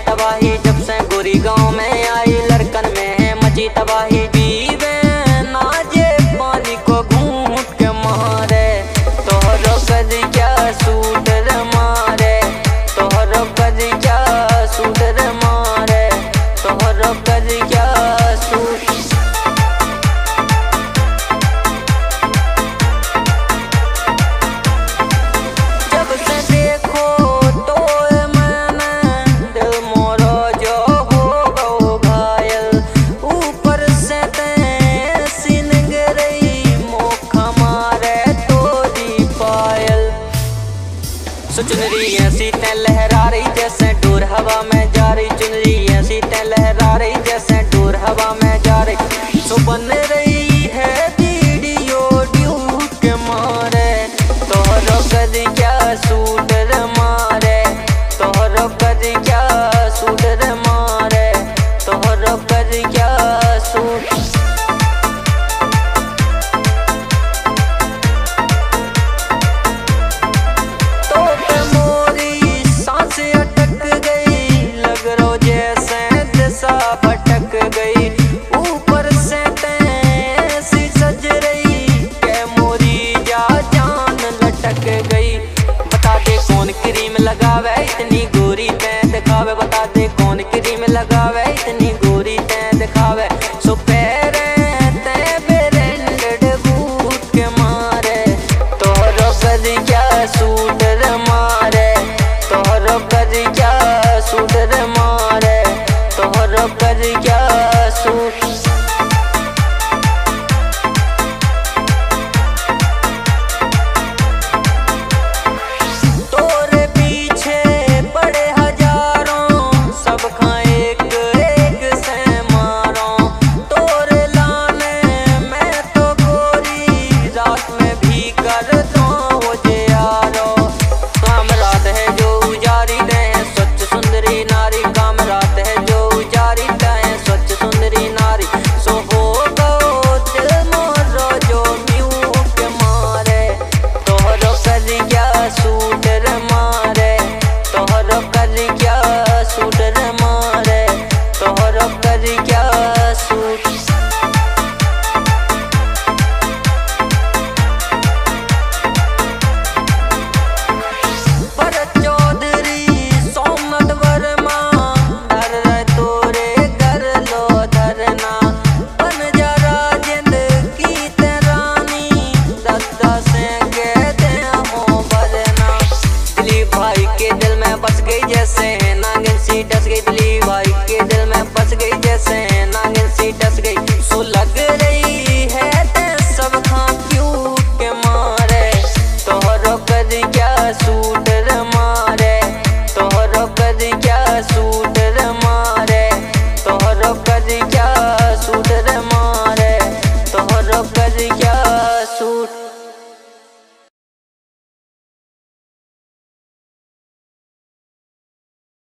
तबाही, जब से गोरी गांव में आई लड़कन में है मची तबाही। पीवे नाजे पानी को घूंट के मारे, तोहरो कद क्या सूट रे मारे, तोहरो कद क्या सूट रे मारे, तोहरो कद क्या सूट। जब से देखो तो मैंने दिल मोरो जो हो गो घायल, ऊपर से सीन गिरई मोखा मारे तोरी पायल। चुनरी ऐसी तै लहरा रही जैसे डोर हवा में जा रही, चुनरी ऐसी तै लहरा रही जैसे डोर हवा में जा रही। तो बन रही है वीडियो ड्यूट के मारे, तोहरो कद क्या सूट रे मारे, तोहरो कद क्या सूट रे मारे, तोहरो कद क्या